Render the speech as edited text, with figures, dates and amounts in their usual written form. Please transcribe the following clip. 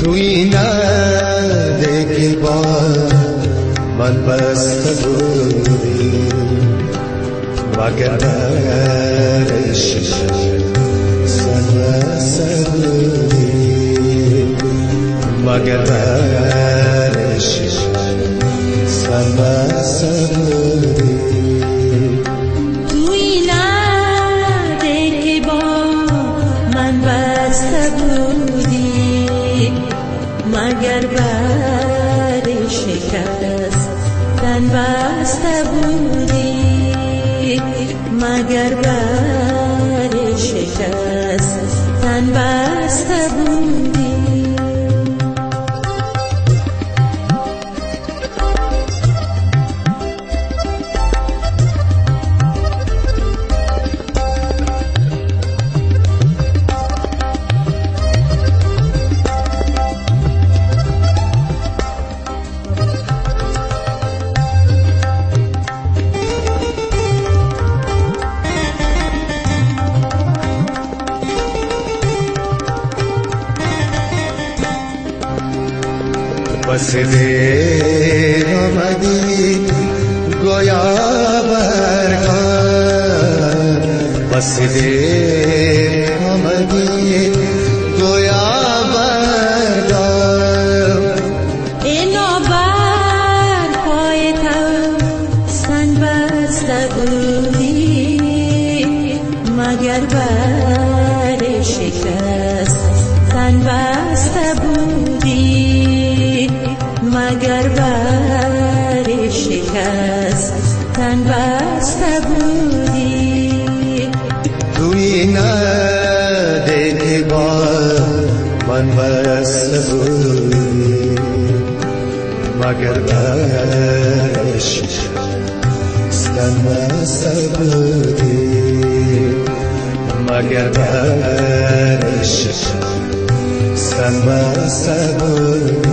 تو این نده که با من بسته بودی مگر برش سن بسته بودی مگر برش سن بسته بودی مگر بر شکست تن بسته بودی مگر بر شکست تن بسته بودی بس دیر آمدی گویا برگان بس دیر آمدی گویا برگان اینو بر پای تو سن بسته بودی مگر بر شکست تن بسته بودی مگر بر شکست تن بسته بودی توی نده که با من بسته بودی مگر برش تن بسته بودی مگر برش تن بسته بودی